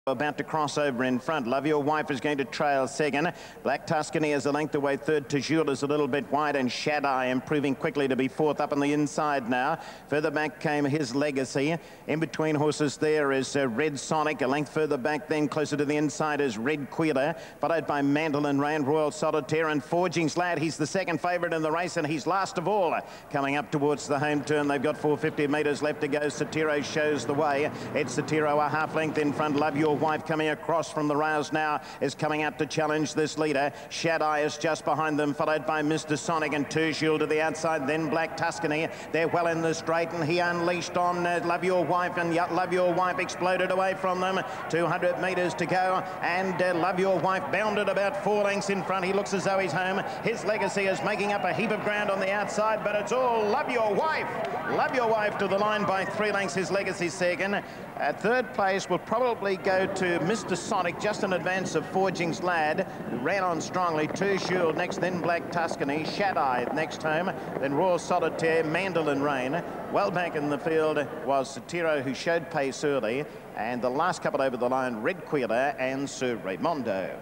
About to cross over in front. Love Your Wife is going to trail second. Black Tuscany is a length away third. Toujours is a little bit wide, and Shad-Eye improving quickly to be fourth up on the inside now. Further back came His Legacy. In between horses there is Red Sonic. A length further back then, closer to the inside, is Red Queeler, followed by Mandolin Rain, Royal Solitaire, and Forging's Lad. He's the second favourite in the race, and he's last of all. Coming up towards the home turn, they've got 450 metres left to go. Satiro shows the way. It's Satiro a half length in front. Love Your Wife coming across from the rails now is coming out to challenge this leader. Shad-Eye is just behind them, followed by Mr. Sonic and Toujours to the outside, then Black Tuscany. They're well in the straight, and he unleashed on Love Your Wife, and Love Your Wife exploded away from them. 200 metres to go, and Love Your Wife bounded about 4 lengths in front. He looks as though he's home. His Legacy is making up a heap of ground on the outside, but it's all Love Your Wife. Love Your Wife to the line by 3 lengths. His Legacy second. Third place will probably go to Mr. Sonic, just in advance of Forging's Lad, who ran on strongly. Toujours next, then Black Tuscany. Shad-Eye next home, then Royal Solitaire, Mandolin Rain. Well back in the field was Satiro, who showed pace early, and the last couple over the line, Red Queeler and Sir Raimondo.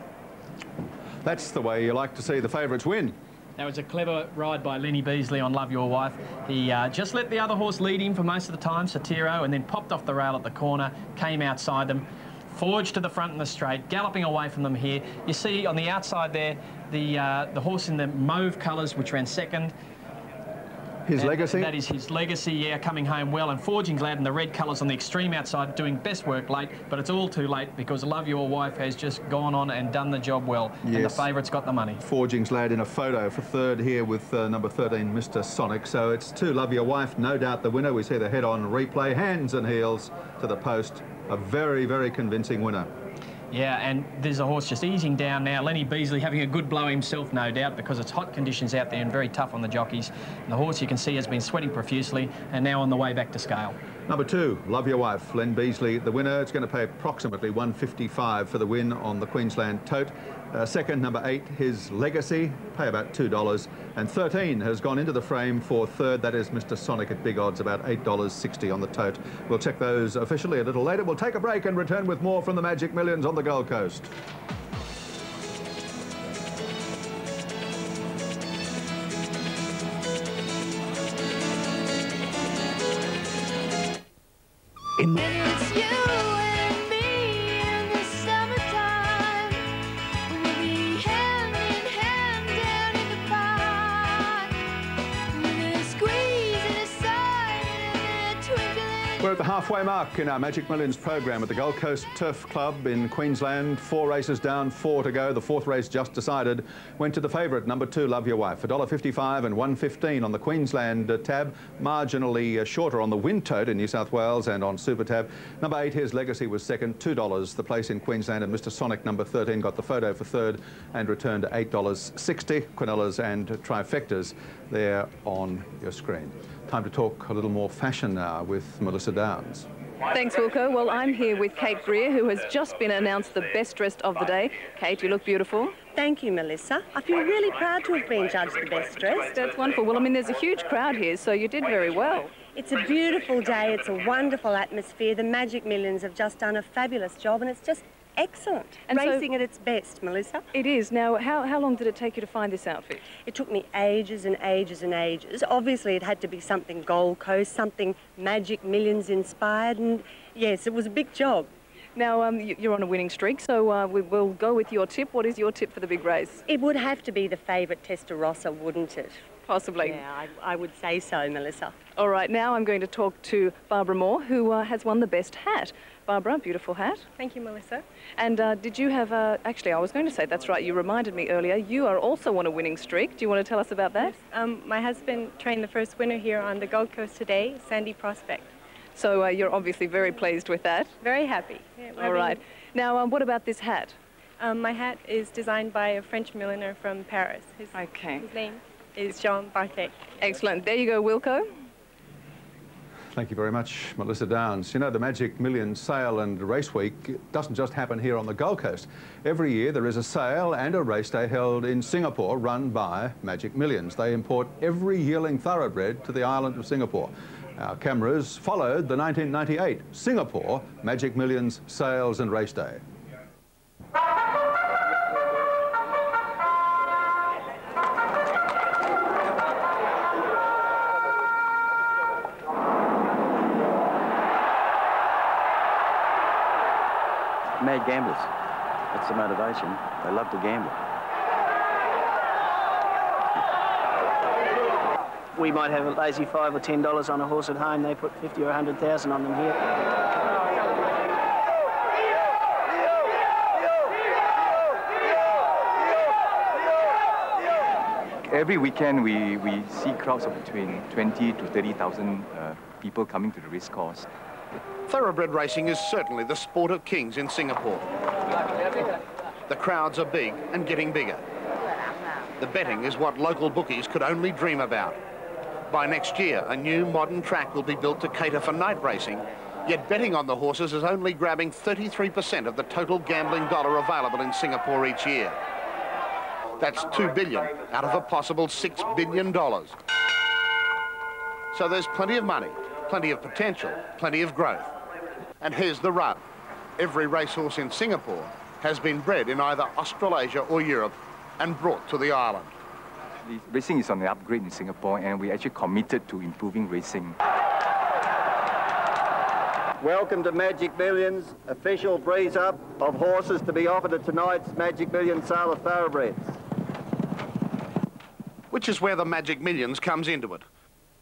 That's the way you like to see the favourites win. That was a clever ride by Lenny Beasley on Love Your Wife. He just let the other horse lead him for most of the time, Satiro, and then popped off the rail at the corner, came outside them, forged to the front in the straight, galloping away from them here. You see on the outside there, the horse in the mauve colours, which ran second. His Legacy? That is His Legacy, yeah, coming home well. And Forging's Lad in the red colours on the extreme outside, doing best work late, but it's all too late because Love Your Wife has just gone on and done the job well. Yes. And the favourite's got the money. Forging's Lad in a photo for third here with number 13, Mr. Sonic. So it's 2 Love Your Wife, no doubt the winner. We see the head-on replay, hands and heels to the post. A very, very convincing winner. Yeah, and there's a horse just easing down now. Lenny Beasley having a good blow himself, no doubt, because it's hot conditions out there and very tough on the jockeys. And the horse, you can see, has been sweating profusely and now on the way back to scale. Number 2, Love Your Wife, Len Beasley, the winner. It's going to pay approximately $155 for the win on the Queensland Tote. Second, number 8, His Legacy, pay about $2. And 13 has gone into the frame for third. That is Mr. Sonic at big odds, about $8.60 on the Tote. We'll check those officially a little later. We'll take a break and return with more from the Magic Millions on the Gold Coast. It's you and me in the summertime. We'll be hand in hand down in the park. We're squeezing aside and they're twinkling. We're at the halfway mark in our Magic Millions program at the Gold Coast Turf Club in Queensland. 4 races down, 4 to go. The 4th race just decided. Went to the favourite, number 2, Love Your Wife. $1.55 and $1.15 on the Queensland tab. Marginally shorter on the Wind Tote in New South Wales and on Super Tab. Number 8, His Legacy was second, $2 the place in Queensland, and Mr. Sonic, number 13, got the photo for third and returned to $8.60. Quinellas and trifectas there on your screen. Time to talk a little more fashion now with Melissa Downs. Thanks, Wilco. Well, I'm here with Kate Greer, who has just been announced the best dressed of the day. Kate, you look beautiful. Thank you, Melissa. I feel really proud to have been judged the best dressed. That's wonderful. Well, I mean, there's a huge crowd here, so you did very well. It's a beautiful day. It's a wonderful atmosphere. The Magic Millions have just done a fabulous job, and it's just excellent. And racing at its best, Melissa. It is. Now, how long did it take you to find this outfit? It took me ages and ages and ages. Obviously, it had to be something Gold Coast, something Magic Millions inspired, and yes, it was a big job. Now, you're on a winning streak, so we will go with your tip. What is your tip for the big race? It would have to be the favourite Testarossa, wouldn't it? Possibly. Yeah, I would say so, Melissa. All right, now I'm going to talk to Barbara Moore, who has won the best hat. Barbara, beautiful hat. Thank you, Melissa. And did you have actually, I was going to say, that's right, you reminded me earlier, you are also on a winning streak. Do you want to tell us about that? Yes. My husband trained the first winner here on the Gold Coast today, Sandy Prospect. So you're obviously very pleased with that. Very happy. Yeah, all right. Now, what about this hat? My hat is designed by a French milliner from Paris. His name is Jean Barthé. Excellent. There you go, Wilco. Thank you very much, Melissa Downs. You know, the Magic Millions Sale and Race Week doesn't just happen here on the Gold Coast. Every year there is a sale and a race day held in Singapore run by Magic Millions. They import every yearling thoroughbred to the island of Singapore. Our cameras followed the 1998 Singapore Magic Millions Sales and Race Day. Mad gamblers. That's the motivation. They love to gamble. We might have a lazy $5 or $10 on a horse at home. They put 50 or 100,000 on them here. Every weekend we see crowds of between 20 to 30,000 people coming to the race course. Thoroughbred racing is certainly the sport of kings in Singapore. The crowds are big and getting bigger. The betting is what local bookies could only dream about. By next year, a new modern track will be built to cater for night racing, yet betting on the horses is only grabbing 33% of the total gambling dollar available in Singapore each year. That's $2 billion out of a possible $6 billion. So there's plenty of money, plenty of potential, plenty of growth. And here's the rub. Every racehorse in Singapore has been bred in either Australasia or Europe and brought to the island. The racing is on the upgrade in Singapore, and we're actually committed to improving racing. Welcome to Magic Millions, official breeze up of horses to be offered at tonight's Magic Millions sale of thoroughbreds. Which is where the Magic Millions comes into it.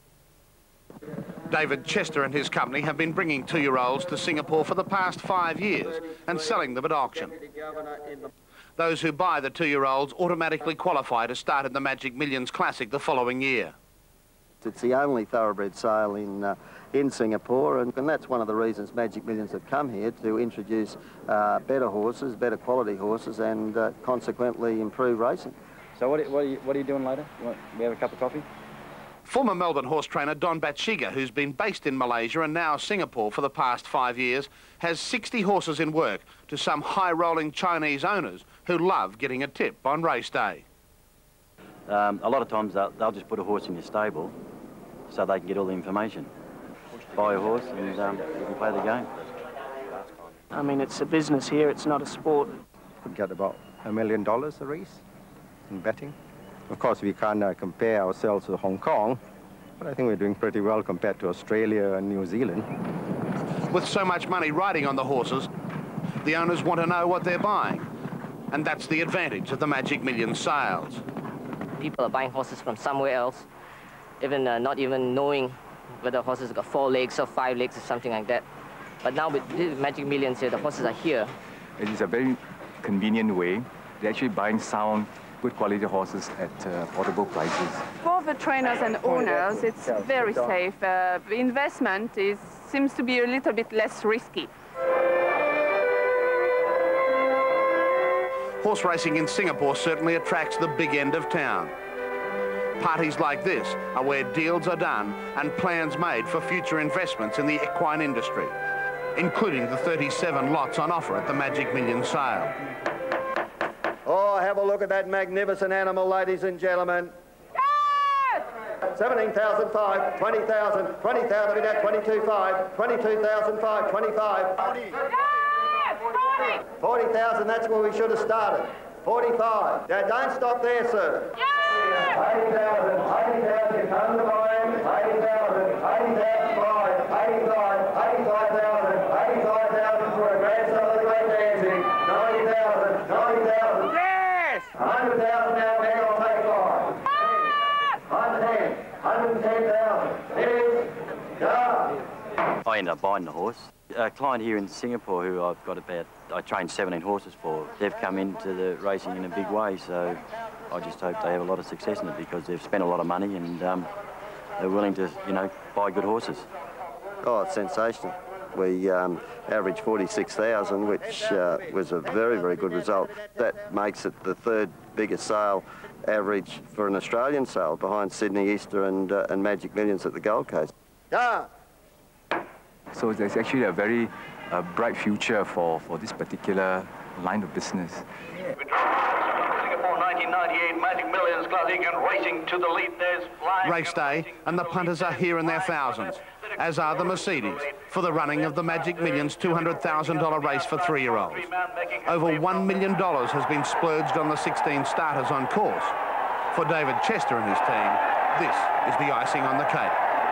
David Chester and his company have been bringing 2-year-olds to Singapore for the past 5 years and selling them at auction. Those who buy the 2-year-olds automatically qualify to start in the Magic Millions Classic the following year. It's the only thoroughbred sale in Singapore, and that's one of the reasons Magic Millions have come here, to introduce better horses, better quality horses, and consequently improve racing. So what are you doing later? We have a cup of coffee? Former Melbourne horse trainer Don Batshiga, who's been based in Malaysia and now Singapore for the past 5 years, has 60 horses in work to some high-rolling Chinese owners who love getting a tip on race day. A lot of times they'll just put a horse in your stable so they can get all the information. Buy a horse and you can play the game. I mean, it's a business here, it's not a sport. Could get about $1 million a race in betting. Of course, we can't compare ourselves with Hong Kong, but I think we're doing pretty well compared to Australia and New Zealand. With so much money riding on the horses, the owners want to know what they're buying. And that's the advantage of the Magic Millions sales. People are buying horses from somewhere else, even not even knowing whether horses got 4 legs or 5 legs or something like that. But now with Magic Millions here, the horses are here. It is a very convenient way. They're actually buying sound, good quality horses at affordable prices. For the trainers and owners, it's very safe. The investment seems to be a little bit less risky. Horse racing in Singapore certainly attracts the big end of town. Parties like this are where deals are done and plans made for future investments in the equine industry, including the 37 lots on offer at the Magic Millions sale. Oh, have a look at that magnificent animal, ladies and gentlemen. Yes! 17,500, 20,000, 20,000, we got 22,500, 22,500, 25. Yes! 40,000, that's where we should have started. 45. Now, don't stop there, sir. Yes! 80,000, 80,000, come to mine. 80,000, 80,005, 85, 85,000, 85,000 for a grandson of the great dancing. 90,000, 90,000. Yes! 100,000 now, hang on, take 5. 110, 110,000. Finish. Go. I ended up buying the horse. A client here in Singapore who I've got I trained 17 horses for, they've come into the racing in a big way, so I just hope they have a lot of success in it because they've spent a lot of money and they're willing to, buy good horses. Oh, it's sensational. We averaged 46,000, which was a very, very good result. That makes it the 3rd biggest sale average for an Australian sale, behind Sydney Easter and Magic Millions at the Gold Coast. Yeah. So there's actually a very bright future for this particular line of business. Singapore 1998 Magic Millions Classic and racing to the lead. There's Race day, and the punters are here in their thousands. as are the Mercedes, for the running of the Magic Millions $200,000 race for 3-year-olds. Over $1 million has been splurged on the 16 starters on course. For David Chester and his team, this is the icing on the cake.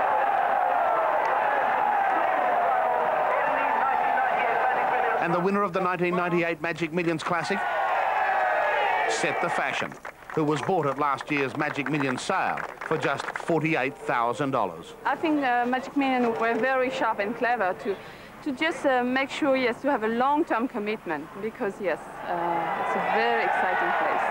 And the winner of the 1998 Magic Millions Classic, Set the Fashion, who was bought at last year's Magic Millions sale for just $48,000. I think Magic Millions were very sharp and clever to just make sure, yes, to have a long-term commitment, because, yes, it's a very exciting place.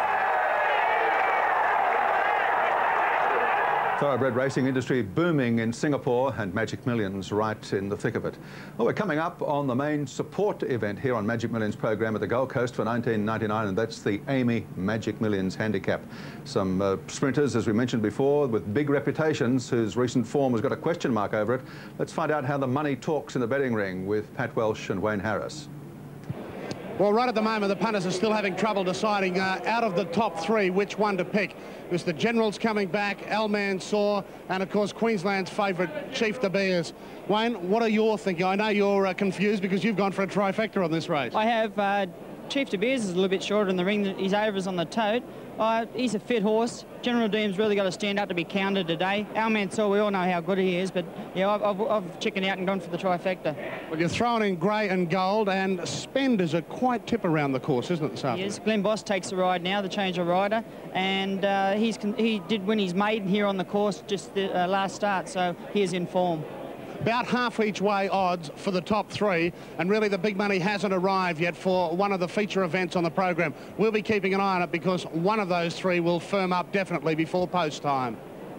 Thoroughbred racing industry booming in Singapore, and Magic Millions right in the thick of it. Well, we're coming up on the main support event here on Magic Millions program at the Gold Coast for 1999, and that's the AAMI Magic Millions Handicap. Some sprinters, as we mentioned before, with big reputations whose recent form has got a question mark over it. Let's find out how the money talks in the betting ring with Pat Welsh and Wayne Harris. Well, right at the moment, the punters are still having trouble deciding out of the top 3 which one to pick. Because the General's coming back, Al Mansour, and of course Queensland's favourite, Chief De Beers. Wayne, what are your thinking? I know you're confused because you've gone for a trifecta on this race. I have. Chief De Beers is a little bit shorter in the ring. His overs on the tote. He's a fit horse. General Deem's really got to stand up to be counted today. Al Mansour, we all know how good he is, but yeah, I've chickened out and gone for the trifecta. Well, you're throwing in grey and gold, and Spend is a quiet tip around the course, isn't it, this afternoon? Yes, Glenn Boss takes the ride now, the change of rider, and he did win his maiden here on the course just the last start, so he is in form. About half each way odds for the top 3, and really the big money hasn't arrived yet for one of the feature events on the program. We'll be keeping an eye on it because one of those 3 will firm up definitely before post time.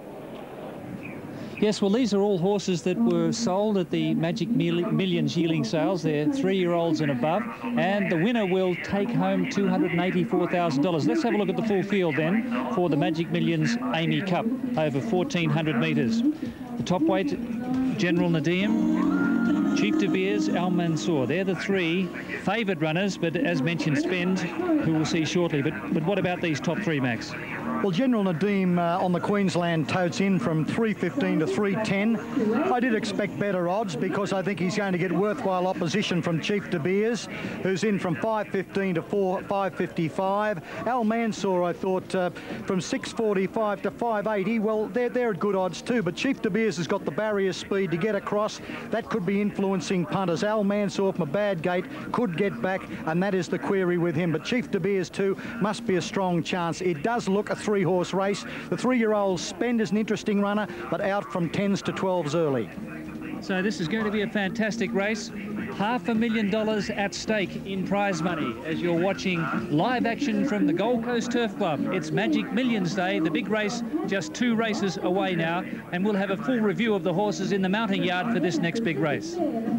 Yes, well, these are all horses that were sold at the Magic Millions yearling sales. They're 3-year-olds and above, and the winner will take home $284,000. Let's have a look at the full field then for the Magic Millions AAMI Cup over 1,400 metres. The top weight, General Nadim, Chief De Beers, Al Mansour. They're the 3 favoured runners, but as mentioned, Spend, who we'll see shortly. But what about these top 3, Max? Well, General Nadim on the Queensland totes in from 3.15 to 3.10. I did expect better odds because I think he's going to get worthwhile opposition from Chief De Beers, who's in from 5.15 to 5.55. Al Mansour, I thought, from 6.45 to 5.80. Well, they're at good odds too, but Chief De Beers has got the barrier speed to get across. That could be influencing punters. Al Mansour from a bad gate could get back, and that is the query with him. But Chief De Beers too must be a strong chance. It does look a 3-horse race. The 3-year-old Spend is an interesting runner, but out from 10s to 12s early. So this is going to be a fantastic race. $500,000 at stake in prize money as you're watching live action from the Gold Coast Turf Club. It's Magic Millions Day, the big race, just 2 races away now, and we'll have a full review of the horses in the mounting yard for this next big race.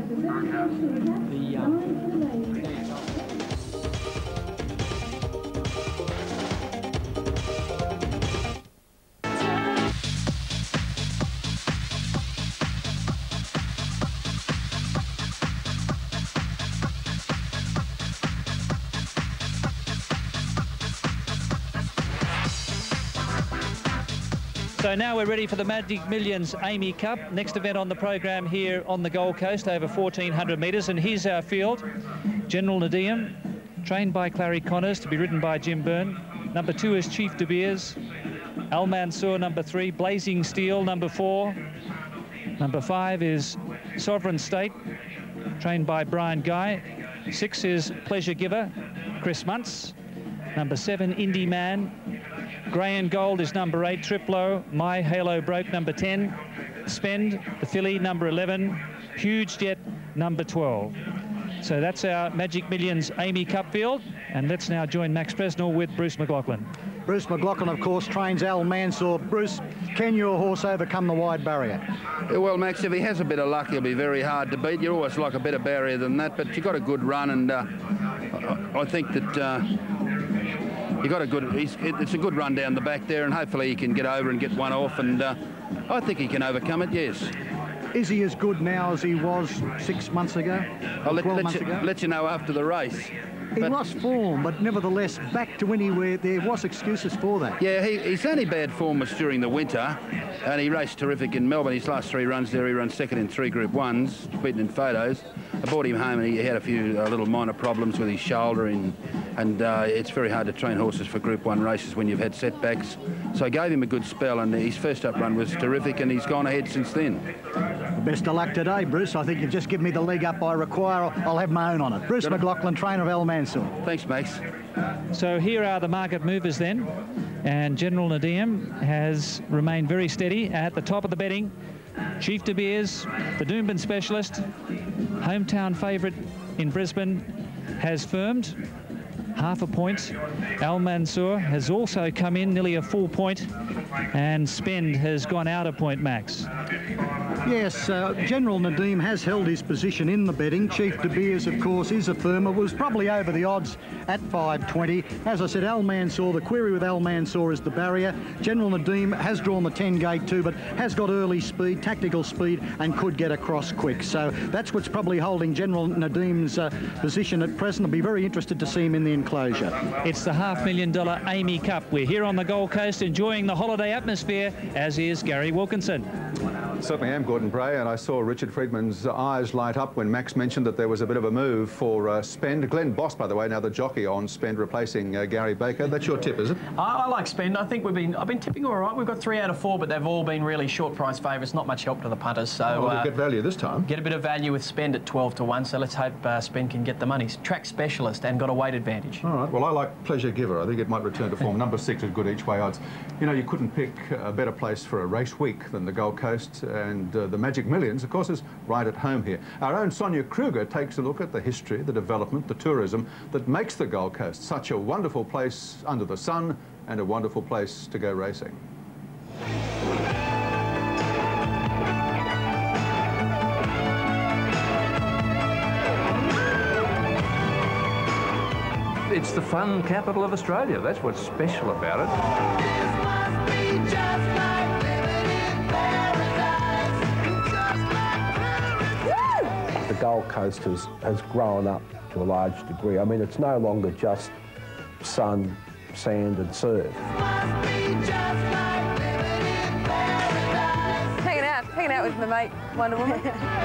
So now we're ready for the Magic Millions AAMI Cup, next event on the program here on the Gold Coast, over 1,400 metres. And here's our field. General Nadim, trained by Clary Connors, to be ridden by Jim Byrne. Number 2 is Chief De Beers. Al Mansour, number 3. Blazing Steel, number 4. Number 5 is Sovereign State, trained by Brian Guy. 6 is Pleasure Giver, Chris Muntz. Number 7, Indy Man. Grey and Gold is number 8, Triplo. My Halo Broke, number 10. Spend, the filly, number 11. Huge Jet, number 12. So that's our Magic Millions AAMI Cup field. And let's now join Max Presnell with Bruce McLaughlin. Bruce McLaughlin, of course, trains Al Mansour. Bruce, can your horse overcome the wide barrier? Yeah, well, Max, if he has a bit of luck, he'll be very hard to beat. You always like a better barrier than that, but you've got a good run, and I think that you got a good. It's a good run down the back there, and hopefully he can get over and get one off. And I think he can overcome it. Yes. Is he as good now as he was 6 months ago? I'll let you know after the race. that. He lost form, but nevertheless back to anywhere. There was excuses for that. Yeah, his only bad form was during the winter, and he raced terrific in Melbourne. His last 3 runs there, he ran second in 3 Group 1s, beaten in photos. I brought him home and he had a few little minor problems with his shoulder, and it's very hard to train horses for Group 1 races when you've had setbacks. So I gave him a good spell, and his first up run was terrific, and he's gone ahead since then. Best of luck today, Bruce. I think you've just given me the leg up I require. I'll have my own on it. Bruce McLaughlin, trainer of Al Mansour. Thanks, Max. So here are the market movers then, and General Nadim has remained very steady at the top of the betting. Chief De Beers, the Doomben specialist, hometown favourite in Brisbane, has firmed half a point. Al Mansour has also come in nearly a full point, and Spend has gone out a point, Max. Yes, General Nadim has held his position in the betting. Chief De Beers, of course, is a firmer, was probably over the odds at 5.20. As I said, Al Mansour, the query with Al Mansour is the barrier. General Nadim has drawn the 10 gate too, but has got early speed, tactical speed, and could get across quick. So that's what's probably holding General Nadim's position at present. I'll be very interested to see him in the enclosure. It's the $500,000 Amy Cup. We're here on the Gold Coast enjoying the holiday atmosphere, as is Gary Wilkinson. Certainly am, Gordon Bray, and I saw Richard Friedman's eyes light up when Max mentioned that there was a bit of a move for Spend. Glenn Boss, by the way, now the jockey on Spend, replacing Gary Baker. That's your tip, is it? I like Spend. I think I've been tipping all right. We've got 3 out of 4, but they've all been really short price favourites. Not much help to the punters. So we'll get value this time. Get a bit of value with Spend at 12-1. So let's hope Spend can get the money. Track specialist and got a weight advantage. All right. Well, I like Pleasure Giver. I think it might return to form. Number 6 is good each way odds. You know, you couldn't pick a better place for a race week than the Gold Coast, and the Magic Millions, of course, is right at home here. Our own Sonia Kruger takes a look at the history, the development, the tourism that makes the Gold Coast such a wonderful place under the sun and a wonderful place to go racing. It's the fun capital of Australia. That's what's special about it. The Gold Coast has grown up to a large degree. I mean, it's no longer just sun, sand and surf. Hanging out with my mate, Wonder Woman.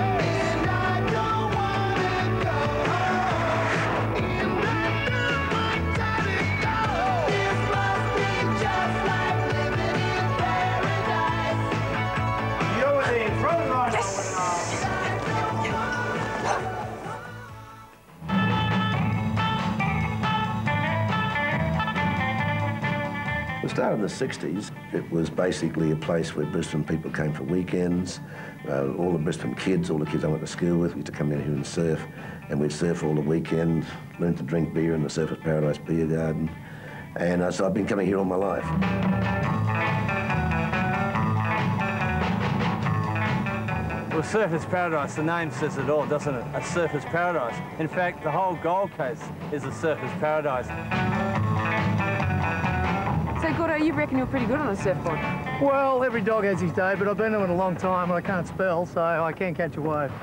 It started in the 60s. It was basically a place where Brisbane people came for weekends. All the Brisbane kids, all the kids I went to school with, used to come down here and surf. And we'd surf all the weekend, learn to drink beer in the Surfers Paradise Beer Garden. And so I've been coming here all my life. Well, Surfers Paradise, the name says it all, doesn't it? A Surfers Paradise. In fact, the whole Gold Coast is a Surfers Paradise. So, Gordo, you reckon you're pretty good on a surfboard? Well, every dog has his day, but I've been doing it a long time and I can't spell, so I can catch a wave.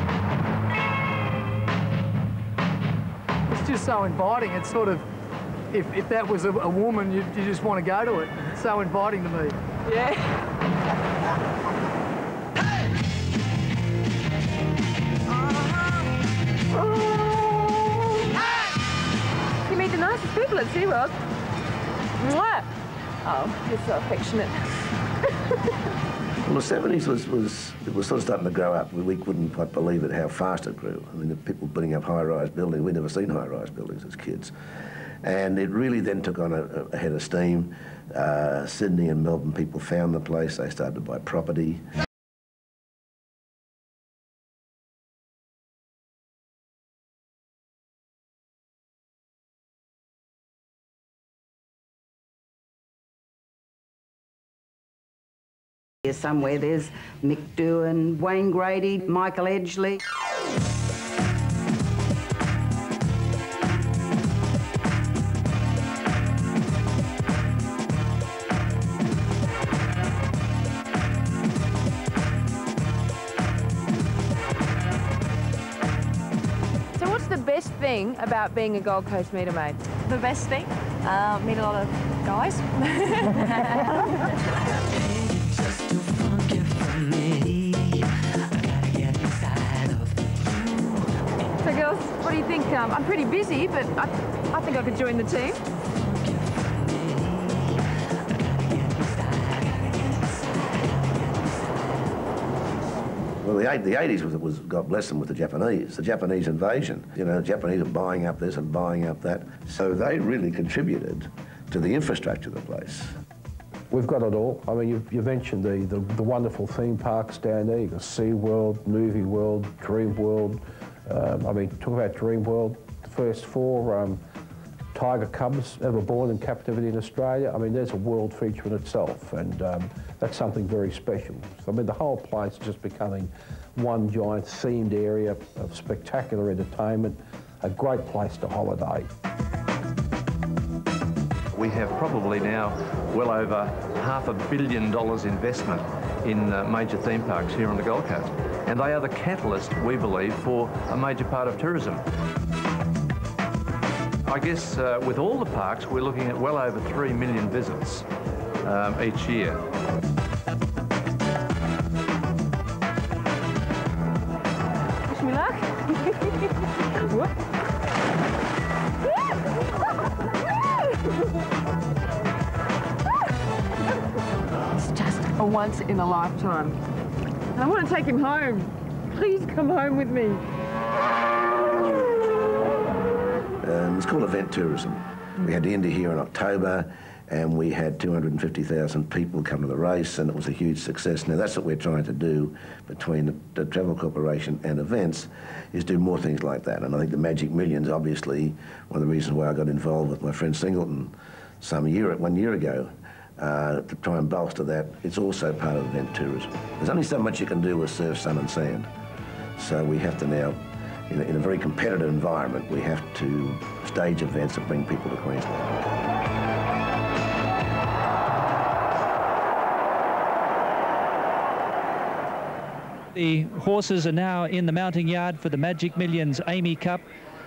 It's just so inviting. It's sort of, if that was a woman, you just want to go to it. It's so inviting to me. Yeah. You meet the nicest people at SeaWorld. Mwah! Oh, you're so affectionate. Well, the 70s was sort of starting to grow up. We couldn't quite believe it, how fast it grew. I mean, the people building up high-rise buildings. We'd never seen high-rise buildings as kids. And it really then took on a head of steam. Sydney and Melbourne people found the place. They started to buy property. Somewhere there's Mick Doohan, Wayne Grady, Michael Edgley. So what's the best thing about being a Gold Coast meter maid? The best thing? Meet a lot of guys. So girls, what do you think? I'm pretty busy, but I think I could join the team. Well, the 80s was, God bless them, with the Japanese invasion. You know, the Japanese are buying up this and buying up that. So they really contributed to the infrastructure of the place. We've got it all. I mean, you mentioned the wonderful theme parks down there. You've got SeaWorld, Movie World, Dream World. I mean, talk about Dream World, the first 4 tiger cubs ever born in captivity in Australia. I mean, there's a world feature in itself, and that's something very special. So, I mean, the whole place is just becoming one giant themed area of spectacular entertainment, a great place to holiday. We have probably now well over $500 million investment in major theme parks here on the Gold Coast. And they are the catalyst, we believe, for a major part of tourism. I guess with all the parks, we're looking at well over 3 million visits each year. Wish me luck. Whoop. It's just a once in a lifetime. I want to take him home. Please come home with me. It's called event tourism. We had the Indy here in October, and we had 250,000 people come to the race, and it was a huge success. Now, that's what we're trying to do between the Travel Corporation and events, is do more things like that. And I think the Magic Millions, obviously, one of the reasons why I got involved with my friend Singleton 1 year ago, to try and bolster that. It's also part of event tourism. There's only so much you can do with surf, sun and sand. So we have to now, in a very competitive environment, we have to stage events that bring people to Queensland. The horses are now in the mounting yard for the Magic Millions Amy Cup.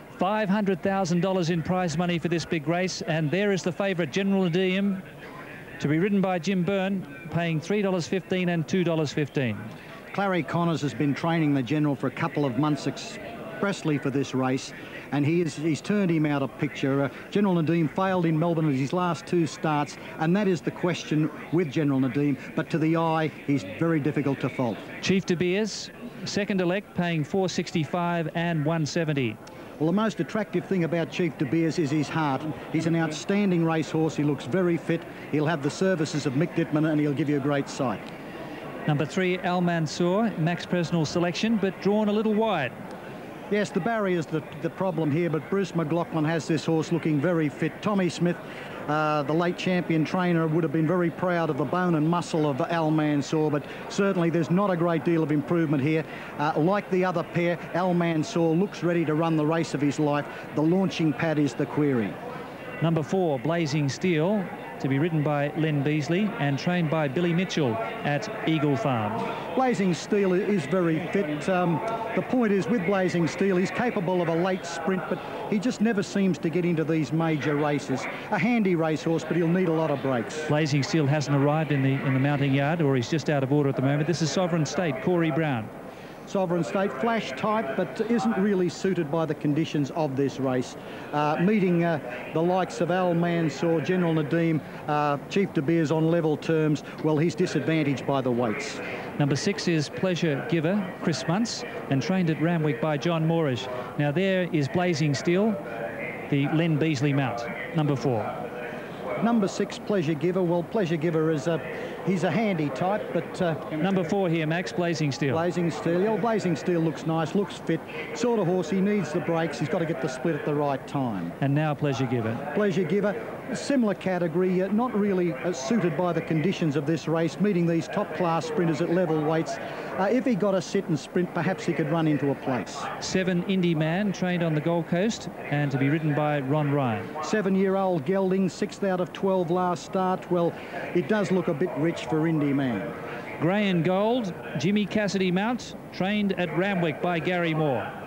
$500,000 in prize money for this big race, and there is the favourite, General Nadeem, to be ridden by Jim Byrne, paying $3.15 and $2.15. Clary Connors has been training the General for a couple of months expressly for this race, and he's turned him out of picture. General Nadeem failed in Melbourne at his last 2 starts, and that is the question with General Nadeem, but to the eye, he's very difficult to fault. Chief De Beers, second elect, paying $4.65 and $1.70. Well, the most attractive thing about Chief De Beers is his heart. He's an outstanding racehorse. He looks very fit. He'll have the services of Mick Dittman, and he'll give you a great sight. Number 3, Al Mansour, Mac's personal selection, but drawn a little wide. Yes, the barrier's the problem here, but Bruce McLaughlin has this horse looking very fit. Tommy Smith, the late champion trainer, would have been very proud of the bone and muscle of Al Mansour, but certainly there's not a great deal of improvement here. Like the other pair, Al Mansour looks ready to run the race of his life. The launching pad is the query. Number 4, Blazing Steel, to be ridden by Len Beasley and trained by Billy Mitchell at Eagle Farm. Blazing Steel is very fit. The point is, with Blazing Steel, he's capable of a late sprint, but he just never seems to get into these major races. A handy racehorse, but he'll need a lot of breaks. Blazing Steel hasn't arrived in the mounting yard, or he's just out of order at the moment. This is Sovereign State, Corey Brown. Sovereign State, flash type, but isn't really suited by the conditions of this race. Meeting the likes of Al Mansour, General Nadeem, Chief De Beers on level terms, well, he's disadvantaged by the weights. Number 6 is Pleasure Giver, Chris Muntz, and trained at Randwick by John Moorish. Now there is Blazing Steel, the Len Beasley mount, number 4. Number 6, Pleasure Giver. Well, Pleasure Giver is he's a handy type, but... number 4 here, Max, Blazing Steel. Blazing Steel. Yeah, well, Blazing Steel looks nice, looks fit. Sort of horse, he needs the brakes. He's got to get the split at the right time. And now Pleasure Giver. Pleasure Giver, similar category, not really suited by the conditions of this race, meeting these top-class sprinters at level weights. If he got a sit and sprint, perhaps he could run into a place. 7, Indy Man, trained on the Gold Coast and to be ridden by Ron Ryan. 7-year-old gelding, 6th out of 12 last start. Well, it does look a bit rich for Indy Man. Grey and Gold, Jimmy Cassidy mount, trained at Randwick by Gary Moore.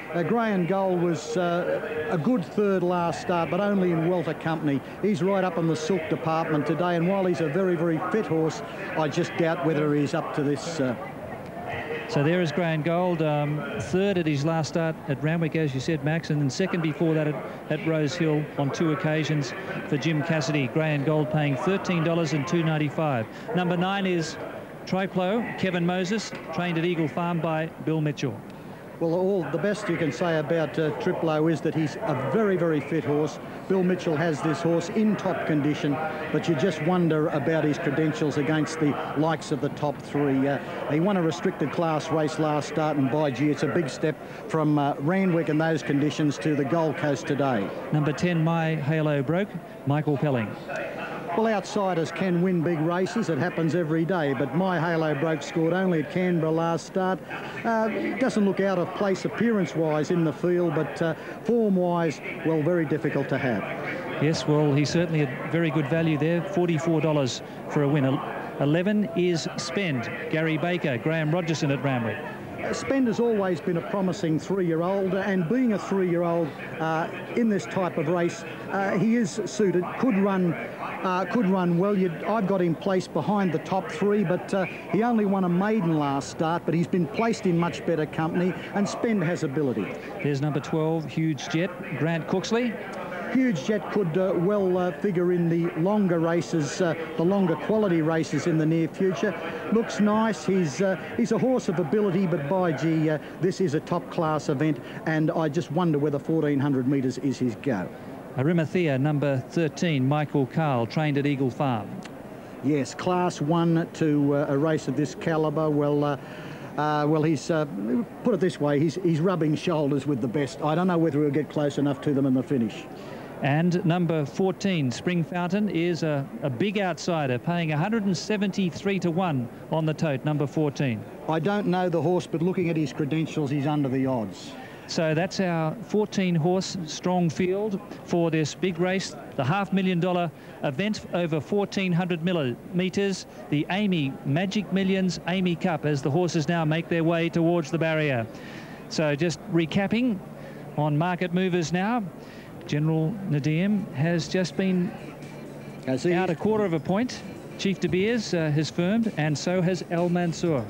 Grand Gold was a good third last start, but only in welter company. He's right up in the silk department today, and while he's a very, very fit horse, I just doubt whether he's up to this. So there is Grand Gold, third at his last start at Randwick, as you said, Max, and then second before that at Rose Hill on 2 occasions for Jim Cassidy. Grand Gold paying $13 and $2.95. Number 9 is Triplo, Kevin Moses, trained at Eagle Farm by Bill Mitchell. Well, all the best you can say about Triplo is that he's a very, very fit horse. Bill Mitchell has this horse in top condition, but you just wonder about his credentials against the likes of the top 3. He won a restricted class race last start, and by gee, it's a big step from Randwick in those conditions to the Gold Coast today. Number 10, My Halo Broke, Michael Pelling. Well, outsiders can win big races. It happens every day, but My Halo Broke scored only at Canberra last start. Doesn't look out of place appearance-wise in the field, but form-wise, well, very difficult to have. Yes, well, he's certainly a very good value there, $44 for a win. 11 is Spend, Gary Baker, Graham Rogerson at Randwick. Spend has always been a promising 3-year-old, and being a 3-year-old in this type of race, he is suited, could run well. I've got him placed behind the top 3, but he only won a maiden last start, but he's been placed in much better company, and Spend has ability. There's number 12, Huge Jet, Grant Cooksley. Huge Jet could well figure in the longer races, the longer quality races in the near future. Looks nice. He's a horse of ability, but by gee, this is a top-class event, and I just wonder whether 1,400 metres is his go. Arimathea, number 13, Michael Carl, trained at Eagle Farm. Yes, Class 1 to a race of this calibre. Well, he's put it this way, he's rubbing shoulders with the best. I don't know whether he'll get close enough to them in the finish. And number 14, Spring Fountain, is a big outsider, paying 173 to 1 on the tote, number 14. I don't know the horse, but looking at his credentials, he's under the odds. So that's our 14-horse strong field for this big race, the $500,000 event over 1,400 metres, the AAMI Magic Millions AAMI Cup, as the horses now make their way towards the barrier. So just recapping on market movers now, General Nadim has just been out a 1/4 of a point. Chief De Beers has firmed, and so has Al Mansour.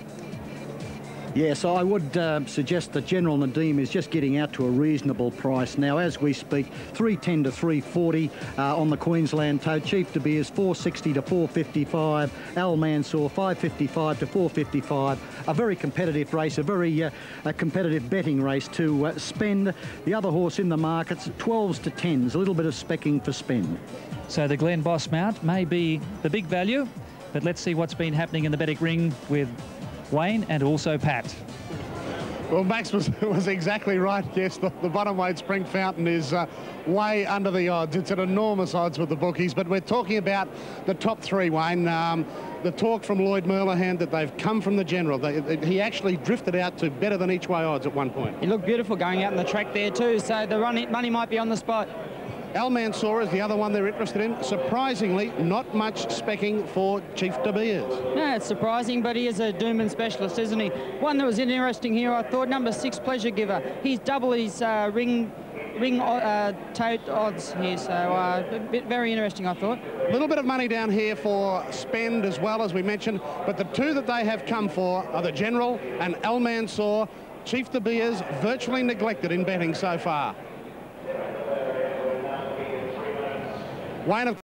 Yes, I would suggest that General Nadim is just getting out to a reasonable price now. As we speak, 310 to 340 on the Queensland tote. Chief De Beers, 460 to 455. Al Mansour, 555 to 455. A very competitive race, a very competitive betting race to Spend. The other horse in the markets, 12s to 10s. A little bit of specking for Spend. So the Glen Boss mount may be the big value, but let's see what's been happening in the betting ring with Wayne and also Pat. Well, Max was exactly right. Yes, the bottom weight Spring Fountain is way under the odds. It's at enormous odds with the bookies, but we're talking about the top 3, Wayne. The talk from Lloyd Merlihan that they've come from the General. He actually drifted out to better than each way odds at one point. He looked beautiful going out on the track there too, so the money might be on the spot. Al Mansour is the other one they're interested in. Surprisingly, not much specking for Chief De Beers. No, it's surprising, but he is a Doomben specialist, isn't he? One that was interesting here, I thought, number 6, Pleasure Giver. He's double his ring tote odds here, so very interesting, I thought. A little bit of money down here for Spend as well, as we mentioned, but the 2 that they have come for are the General and Al Mansour. Chief De Beers virtually neglected in betting so far. Wayne, of